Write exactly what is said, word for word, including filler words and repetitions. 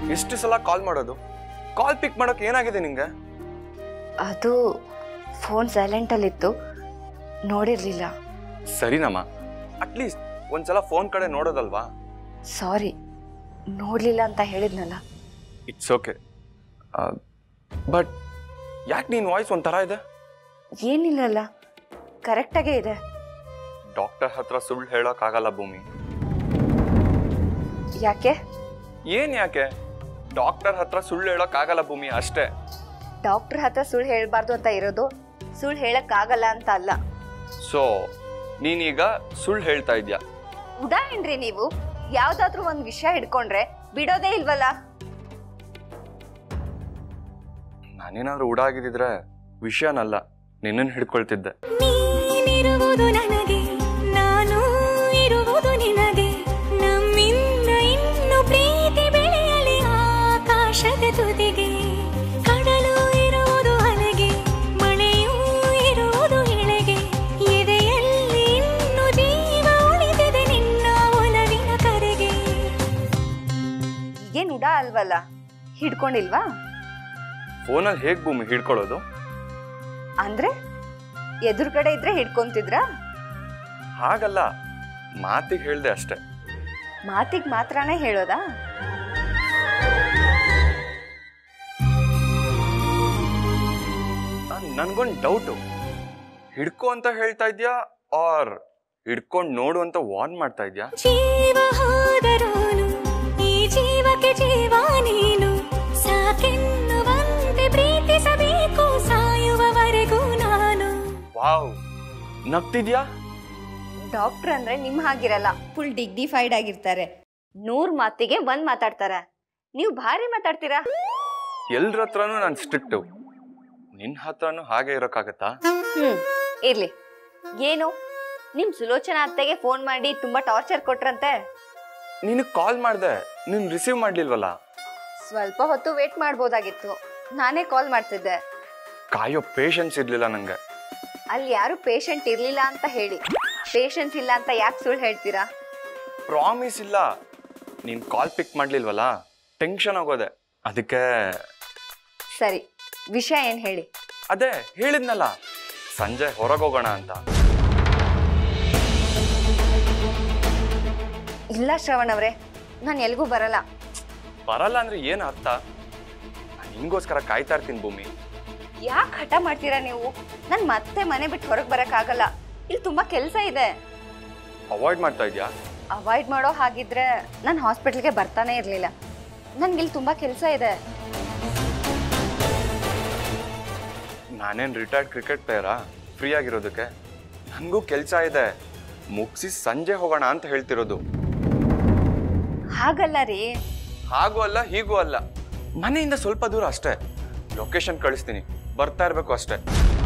ಎಷ್ಟು ಸಲ ಕಾಲ್ ಮಾಡೋದು? ಕಾಲ್ ಪಿಕ್ ಮಾಡೋಕೆ ಏನಾಗಿದೆ ನಿಂಗೆ? ಅದು ಫೋನ್ ಸೈಲೆಂಟಲ್ಲಿತ್ತು, ನೋಡಿರಲಿಲ್ಲ. ಸರಿನಮ್ಮ, ಅಟ್ಲೀಸ್ಟ್ ಒಂದ್ಸಲ ಫೋನ್ ಕಡೆ ನೋಡೋದಲ್ವಾ? ಸಾರಿ, ನೋಡಲಿಲ್ಲ ಅಂತ ಹೇಳಿದ್ನಲ್ಲ. It's okay. ಬಟ್ ಯಾಕೆ ನೀನು ವಾಯ್ಸ್ ಒಂಥರ ಇದೆ? ಏನಿಲ್ಲಲ್ಲ, ಕರೆಕ್ಟಾಗೇ ಇದೆ. ಡಾಕ್ಟರ್ ಹತ್ರ ಸುಳ್ಳು ಹೇಳೋಕ್ಕಾಗಲ್ಲ ಭೂಮಿ. ಯಾಕೆ? ಏನ್ ಯಾಕೆ? ಡಾಕ್ಟರ್ ಹತ್ರ ಸುಳ್ಳು ಹೇಳೋಕ್ಕಾಗಲ್ಲ ಭೂಮಿ, ಅಷ್ಟೇ. ಡಾಕ್ಟರ್ ಹತ್ರ ಸುಳ್ಳು ಹೇಳಬಾರ್ದು ಅಂತ ಇರೋದು, ಸುಳ್ಳು ಹೇಳಕ್ಕಾಗಲ್ಲ ಅಂತ ಅಲ್ಲ. ಸೊ ನೀನೀಗ ಸುಳ್ಳು ಹೇಳ್ತಾ ಇದ್ಯಾ? ಉಡಾಯನ್ರಿ ನೀವು. ಯಾವ್ದಾದ್ರೂ ಒಂದು ವಿಷಯ ಹಿಡ್ಕೊಂಡ್ರೆ ಬಿಡೋದೇ ಇಲ್ವಲ್ಲ. ನಾನೇನಾದ್ರೂ ಉಡಾಗಿದ್ದಿದ್ರೆ ವಿಷಯನಲ್ಲ, ನಿನ್ನನ್ನು ಹಿಡ್ಕೊಳ್ತಿದ್ದೆ. ನೀನಿರುವುದು ನನಗೆ, ನಾನು ಇರುವುದು ನಿನಗೆ. ನಮ್ಮಿಂದ ಇನ್ನು ಪ್ರೀತಿ ಬೆಳೆಯಲಿ ಆಕಾಶದ ತುದಿಗೆ. ಕಡಲು ಇರುವುದು ಅಲೆಗೆ, ಮಳೆಯೂ ಇರುವುದು ಎಳೆಗೆ. ಎದೆಯಲ್ಲಿ ಇನ್ನು ಜೀವ ಉಳಿದಿದೆ ನಿನ್ನ ಒಲವಿನ ಕರೆಗೆ. ಏನ್ ಉಡಾ ಅಲ್ವಲ್ಲ, ಹಿಡ್ಕೊಂಡಿಲ್ವಾ? ಫೋನಲ್ಲಿ ಹೇಗ್ ಭೂಮಿ ಹಿಡ್ಕೊಳ್ಳೋದು? ಅಂದ್ರೆ ಎದುರು ಕಡೆ ಇದ್ರೆ ಹಿಡ್ಕೊಂತಿದ್ರ? ಹಾಗಲ್ಲ, ಮಾತಿಗೆ ಹೇಳ್ದೆ ಅಷ್ಟೆ. ಮಾತಿಗೆ ಮಾತ್ರನೇ ಹೇಳೋದಾ? ನನ್ಗೊಂದು ಡೌಟು, ಹಿಡ್ಕೊ ಅಂತ ಹೇಳ್ತಾ ಇದ್ಯಾ ಆರ್ ಹಿಡ್ಕೊಂಡು ನೋಡು ಅಂತ ವಾರ್ನ್ ಮಾಡ್ತಾ ಇದ್ಯಾ? ಜೀವ ಹೋದರೋನು ಈ ಜೀವಕ್ಕೆ ಜೀವ ನೀನು. ಸಾಕೆನ್ನುವಂತೆ ಪ್ರೀತಿಸಬೇಕು ಸಾಯುವವರೆಗೂ ನಾನು. ವಾವ್, ನಗ್ತಿದ್ಯಾ? ಡಾಕ್ಟರ್ ಅಂದ್ರೆ ನಿಮ್ ಹಾಗಿರಲ್ಲ, ಫುಲ್ ಡಿಗ್ನಿಫೈಡ್ ಆಗಿರ್ತಾರೆ. ನೂರ್ ಮಾತಿಗೆ ಒಂದ್ ಮಾತಾಡ್ತಾರೆ, ನೀವು ಭಾರಿ ಮಾತಾಡ್ತೀರಾ. ಎಲ್ರ ಹತ್ರನೂ ನಾನು ಸ್ಟ್ರಿಕ್ಟು, ನಿನ್ನ ಹತ್ರನೂ ಹಾಗೆ ಇರೋಕ್ಕಾಗತ್ತಾ? ಹ್ಮ್, ಇರ್ಲಿ. ಏನು ನಿಮ್ ಸುಲೋಚನಾ ಅತ್ತೆಗೆ ಫೋನ್ ಮಾಡಿ ತುಂಬಾ ಟಾರ್ಚರ್ ಕೊಟ್ರಂತೆ? ನಿನಗೆ ಕಾಲ್ ಮಾಡ್ದೆ, ನೀನು ರಿಸೀವ್ ಮಾಡ್ಲಿಲ್ವಲ್ಲ? ಸ್ವಲ್ಪ ಹೊತ್ತು ವೇಟ್ ಮಾಡ್ಬೋದಾಗಿತ್ತು, ನಾನೇ ಕಾಲ್ ಮಾಡ್ತಿದ್ದೆ. ಕಾಯೋ ಪೇಷನ್ಸ್ ಇರ್ಲಿಲ್ಲ ನಂಗೆ. ಅಲ್ಲಿ ಯಾರು ಪೇಷಂಟ್ ಇರ್ಲಿಲ್ಲ ಅಂತ ಹೇಳಿ, ಪೇಷನ್ಸ್ ಇಲ್ಲ ಅಂತ ಯಾಕೆ ಸುಳ್ಳು ಹೇಳ್ತೀರಾ? ಪ್ರಾಮಿಸ್ ಇಲ್ಲ, ನೀನು ಕಾಲ್ ಪಿಕ್ ಮಾಡ್ಲಿಲ್ವಲ್ಲ, ಟೆನ್ಷನ್ ಆಗೋದೆ, ಅದಕ್ಕೆ. ಸರಿ, ವಿಷಯ ಏನ್ ಹೇಳಿ? ಅದೇ ಹೇಳಿದ್ನಲ್ಲ, ಸಂಜೆ ಹೊರಗೋಗೋಣ ಅಂತ. ಇಲ್ಲ ಶ್ರವಣ್ ಅವ್ರೆ, ನಾನು ಎಲ್ಗೂ ಬರಲ್ಲ. ಬರಲ್ಲ ಅಂದ್ರೆ ಏನು ಅರ್ಥ? ನಿನ್ಗೋಸ್ಕರ ಕಾಯ್ತಾ ಇರ್ತೀನಿ ಭೂಮಿ. ಯಾಕೆ ಹಠ ಮಾಡ್ತೀರಾ ನೀವು? ನನ್ ಮತ್ತೆ ಮನೆ ಬಿಟ್ಟು ಹೊರಗೆ ಬರಕ್ಕಾಗಲ್ಲ, ಇಲ್ಲಿ ತುಂಬಾ ಕೆಲಸ ಇದೆ. ಅವಾಯ್ಡ್ ಮಾಡ್ತಾ ಇದ್ಯಾ? ಅವಾಯ್ಡ್ ಮಾಡೋ ಹಾಗಿದ್ರೆ ನಾನು ಹಾಸ್ಪಿಟಲ್ಗೆ ಬರ್ತಾನೆ ಇರಲಿಲ್ಲ. ನನ್ಗಿಲ್ಲಿ ತುಂಬಾ ಕೆಲಸ ಇದೆ. ನಾನೇನು ರಿಟೈರ್ಡ್ ಕ್ರಿಕೆಟ್ ಪ್ಲೇಯರಾ ಫ್ರೀ ಆಗಿರೋದಕ್ಕೆ? ನನಗೂ ಕೆಲಸ ಇದೆ, ಮುಗಿಸಿ ಸಂಜೆ ಹೋಗೋಣ ಅಂತ ಹೇಳ್ತಿರೋದು. ಹಾಗಲ್ಲ ರೀ. ಹಾಗೂ ಅಲ್ಲ ಹೀಗೂ ಅಲ್ಲ, ಮನೆಯಿಂದ ಸ್ವಲ್ಪ ದೂರ ಅಷ್ಟೇ. ಲೊಕೇಶನ್ ಕಳಿಸ್ತೀನಿ, ಬರ್ತಾ ಇರಬೇಕು ಅಷ್ಟೇ.